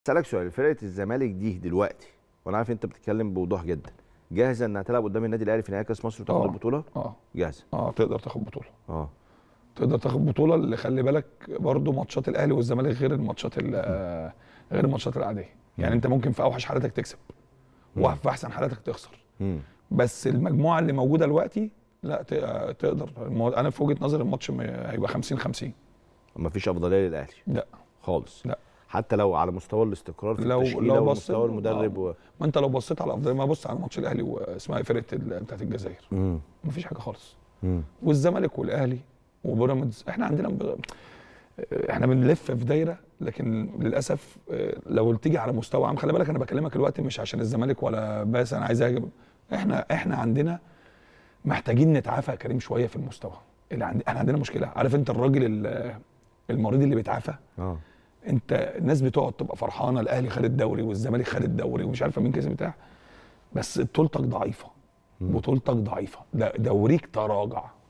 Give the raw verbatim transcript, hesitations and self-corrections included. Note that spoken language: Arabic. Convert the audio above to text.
اسالك سؤال، فرقه الزمالك دي دلوقتي وانا عارف انت بتتكلم بوضوح جدا، جاهزه انها تلعب قدام النادي الاهلي في نهائي كاس مصر وتاخد البطوله؟ اه جاهزه. اه تقدر تاخد بطوله. اه تقدر تاخد بطوله. اللي خلي بالك برضو ماتشات الاهلي والزمالك غير الماتشات غير الماتشات العاديه. يعني انت ممكن في اوحش حالاتك تكسب وفي احسن حالاتك تخسر. مم. بس المجموعه اللي موجوده دلوقتي لا تقدر. انا في وجهه نظري الماتش هيبقى خمسين خمسين. مفيش افضليه للاهلي؟ لا خالص. لا حتى لو على مستوى الاستقرار في لو التشكيله لو ومستوى المدرب و... ما انت لو بصيت على افضليه، ما بص على ماتش الاهلي واسمها فرقه بتاعت الجزائر، مم. مفيش حاجه خالص. مم. والزمالك والاهلي وبيراميدز احنا عندنا ب... احنا بنلف في دايره، لكن للاسف لو تيجي على مستوى عام. خلي بالك انا بكلمك دلوقتي مش عشان الزمالك ولا بس انا عايز اجيب. احنا احنا عندنا محتاجين نتعافى يا كريم شويه في المستوى اللي عندنا. احنا عندنا مشكله، عارف انت الراجل المريض اللي بيتعافى. اه انت الناس بتقعد تبقى فرحانه الاهلي خد الدوري والزمالك خد الدوري ومش عارفه مين كسب بتاع، بس بطولتك ضعيفه، بطولتك ضعيفه، دوريك تراجع.